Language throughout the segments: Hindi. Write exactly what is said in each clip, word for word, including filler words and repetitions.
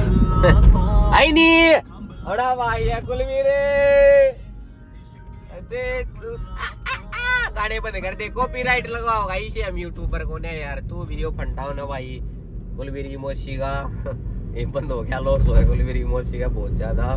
आई नहीं बड़ा भाई है कुलवीर गाने बंद कर दे कॉपीराइट लगवाओगा इसे हम यूट्यूबर को ने यार तू वीडियो फंटाओ ना भाई कुलवीर की मौसी का ये बंद हो गया लॉस हो गया कुलवीर की मौसी का बहुत ज्यादा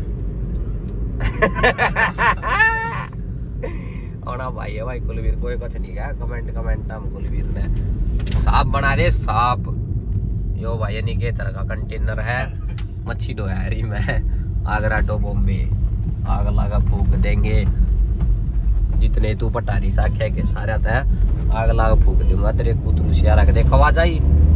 और भाई है भाई कुलवीर कोई कुछ नहीं कहा कमेंट कमेंट हम कुलवीर ने साफ बना दे साफ यो भाई निकेतर का कंटेनर है मच्छी डोहरी में आगरा टू बॉम्बे आग लगा फूक देंगे जितने तू पटारी साख्या के सारे आता है आग लगा फूक दूंगा तेरे कुतरू सिया रख दे खवा जाई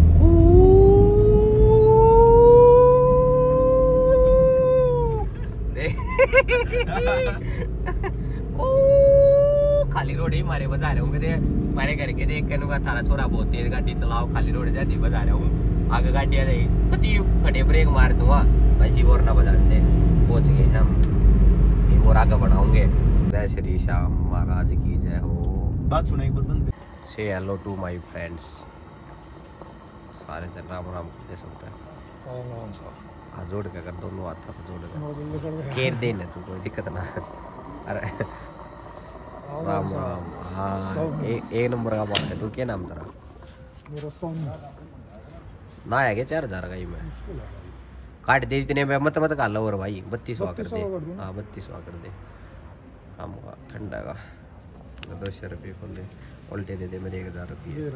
खाली रोड ही मारे बजा रहे हूँ मारे करके देख के नुका थारा छोरा बहुत तेज गाड़ी चलाओ खाली रोड जाती बजा रहा हूँ आगे गाड़ी आ जाएगी कति खड़े ब्रेक मार दूंगा ऐसी बोर ना बजाते पहुंच गए हम ये बोर आगे बढ़ाओगे जय श्री श्याम महाराज की जय हो बात सुना एक बार बंद से हेलो टू माय फ्रेंड्स सारे दिन राम राम दे सकते हैं हाथ जोड़ के कर दोनों हाथ पर जोड़ के केर देने तू कोई दिक्कत ना अरे राम राम हाँ एक नंबर का बात है तू क्या नाम तेरा मेरा सोनू ना है क्या चार हजार का ही मैं काट दे इतने में मत मत काल और भाई बत्तीस सौ कर दे हाँ बत्तीस सौ कर दे हम ठंडा का दो सौ रुपये को ले उल्टे दे दे मेरे एक हजार रुपये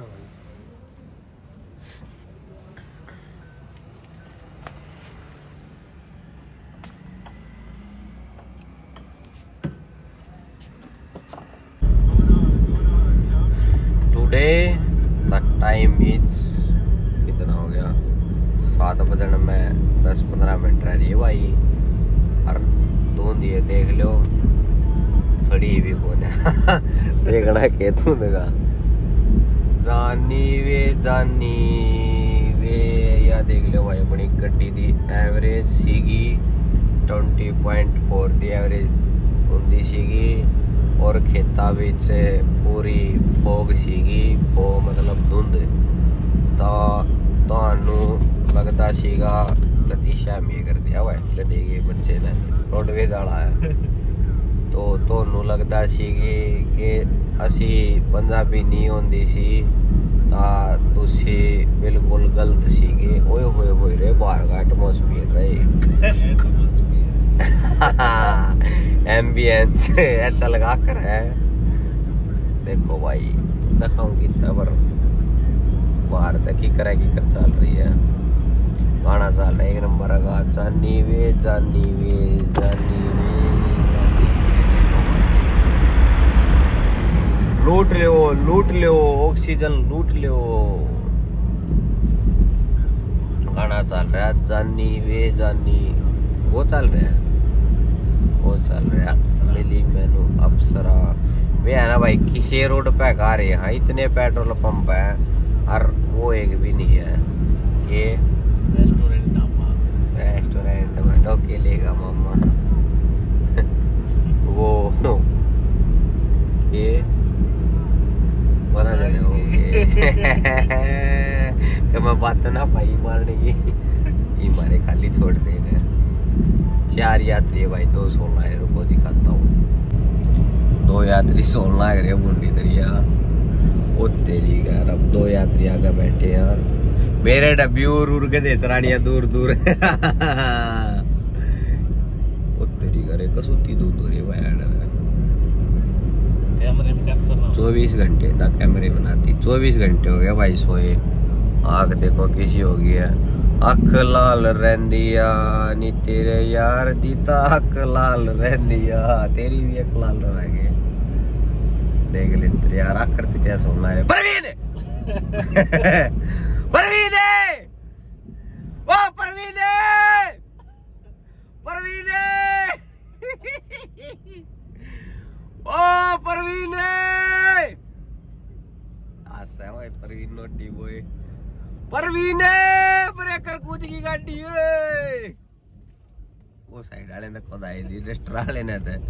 टुडे द टाइम इज कितना हो गया सात बजने में दस पंद्रह मिनट रह रही है भाई और धुंध ये देख लो थोड़ी भी कौन है देखना के धुंध का जानी वे जानी वे या देख लो भाई अपनी गड्डी दी एवरेज सीगी ट्वेंटी पॉइंट फोर दी एवरेज होंगी सीगी और खेता विच पूरी फोग सीगी फो मतलब धुंध तो ਤੁਹਾਨੂੰ लगता सीगा गति शामी कर दिया हुआ है गधे के बच्चे ने रोडवेज वाला है तो ਤੁਹਾਨੂੰ लगता सीगी कि असी पंजाबी नहीं होंदी सी ता तुसी बिल्कुल गलत सीगे ओए होए होए रे बाहर का एटमॉस्फेयर रे एम्बियंस ऐसा लगा कर है देखो भाई दिखाऊं कितना पर बाहर तक ही करेगी कर चल रही है गाना चल रहा है एक नंबर का जानी वे जानी वे जानी वे लूट लो लूट लो ऑक्सीजन लूट लो गाना चल रहा है जानी वे जानी वो चल रहा है वो चल रहा है मिली मैनू अप्सरा वे है ना भाई किसी रोड पे आ रहे हैं इतने पेट्रोल पंप है और वो एक भी नहीं है कि रेस्टोरेंट रेस्टोरेंट में डोके लेगा मामा वो ये बना जाने होंगे तो मैं बात ना पाई मारने की ये मारे खाली छोड़ देने चार यात्री भाई दो सोलह रुपये दिखाता हूँ दो यात्री सोलह रहे मुंडी दरिया ओ तेरी यार अब दो यात्री आगे बैठे यार मेरे डब्बी उड़ उड़ के देसरानियां दूर दूर ओ तेरी करे कसुती दूर दूर है भाई कैमरे में कैप्चर चौबीस घंटे ना कैमरे बनाती चौबीस घंटे हो गया भाई सोए आग देखो किसी हो गई है अख लाल रहंदिया नी तेरे यार दी ता अख लाल रहंदिया तेरी भी अख लाल रह गई देख ले तेरे यार आखिर तुझे सोना है परवीन परवीन ओ परवीन परवीन ओ परवीन आसा भाई Parveen naughty boy Parveen breaker कूद की गाड़ी है वो साइड वाले ने खुद आई थी रेस्टोरेंट वाले ने थे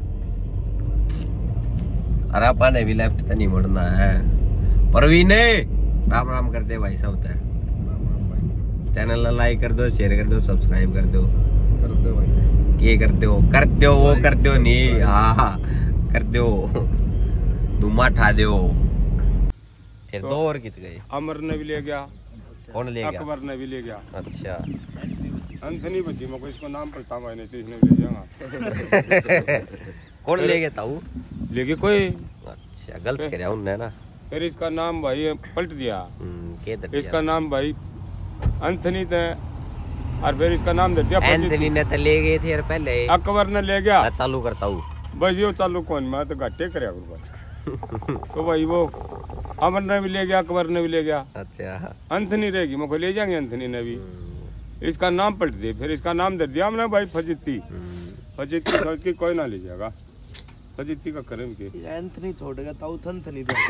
अरे पाने भी लेफ्ट तो नहीं मुड़ना है परवीन राम राम करते भाई सब तय चैनल लाइक कर दो, शेयर कर दो, सब्सक्राइब कर दो। कर दो भाई। के कर दो कर दो वो कर दो नहीं, हाँ कर दो, धुमा ठा दो। फिर दो और कित गए? अमर ने भी ले गया, कौन ले गया? अकबर ने भी ले गया। अच्छा अंथनी बची, मैं इसको नाम पर काम आए नहीं तो इसने भी ले जाऊंगा। कौन ले गया ताऊ? ले गया कोई। अच्छा गलत कर उनने ना। फिर इसका नाम भाई पलट दिया, के दर इसका नाम भाई अंथनी थे, और फिर इसका नाम दे दिया एंथनी ने तो ले गए थे यार पहले। अकबर ने ले गया। चालू करता हूँ बस ये चालू कौन, मैं तो घाटे करे तो भाई वो अमर ने भी ले गया, अकबर ने भी ले गया। अच्छा अंथनी रहेगी, मैं ले जाएंगे अंथनी ने भी। इसका नाम पलट दिया, फिर इसका नाम दे दिया हमने भाई फजीती। फजीती सोच के कोई ना ले जाएगा, फजीती का करें के एंथनी छोड़ गया ताऊ थनथनी दे।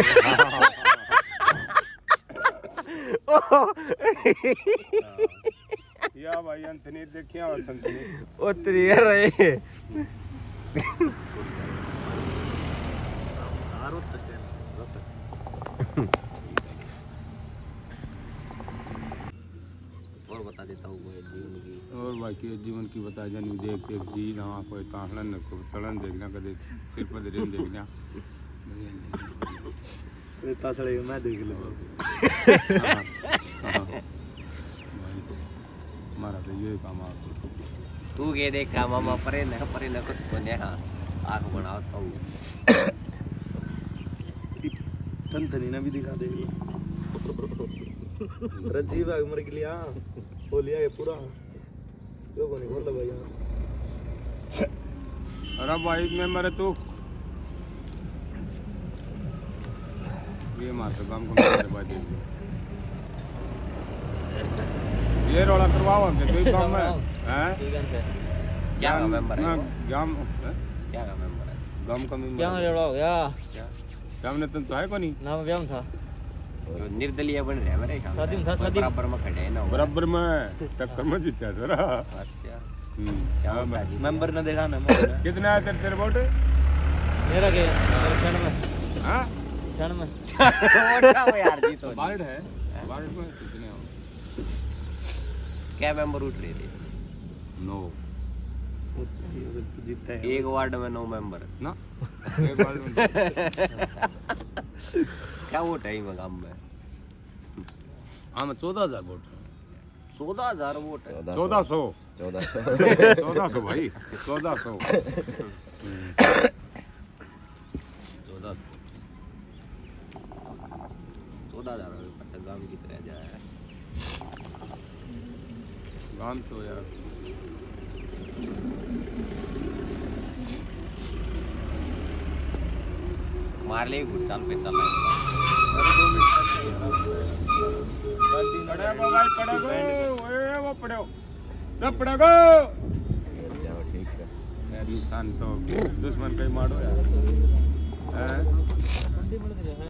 या भाई अंथनी देखिए और अंथनी उतरी रहे। और बता देता हूँ जीवन की, और बाकी जीवन की बता जानी देख देख जी ना कोई ताहलन को तड़न देखना कदे सिर पर दे देखना तासड़े मैं देख ले मारा तो ये काम आ तू के देखा मामा परे न परे न कुछ को ने हां आंख बनाओ तो थनथनी ने भी दिखा दे। रजीव है उम्र के लिए हो लिया ये पूरा क्यों को नहीं बोल भाई यार। अरे भाई मैं मरे तू ये मात्र काम को मेरे बाद दे ये रोला करवाओ के कोई काम है हैं? क्या का मेंबर है? गाम क्या का मेंबर है? गाम का मेंबर क्या रोला हो गया? क्या हमने तो है को नहीं नाम व्याम था, निर्दलीय बन रहे मेरे ख्याल शादी में था, शादी बराबर में खड़े हैं ना। बराबर में टक्कर में जीता जरा। अच्छा हम्म क्या होता जी? मेंबर ने देखा ना मेंबर कितना आया तेरे तेरे वोट? मेरा के क्षण में हां क्षण में वोट हो यार जी तो वार्ड है, वार्ड में कितने हो? क्या मेंबर उठ रहे थे? नौ जीतता है एक वार्ड में नौ मेंबर ना, एक वार्ड में क्या वोट है इस गांव में? हाँ में चौदह हजार वोट, चौदह हजार वोट है। चौदह सौ चौदह चौदह सौ भाई चौदह सौ चौदह चौदह हजार अच्छा गांव की तरह जाए गांव तो यार मार ले गुड़ चाल पे चल पड़े गो भाई पड़े गो ओए वो पड़े रे पड़े गो ठीक से इंसान तो दुश्मन कहीं मारो यार हैं।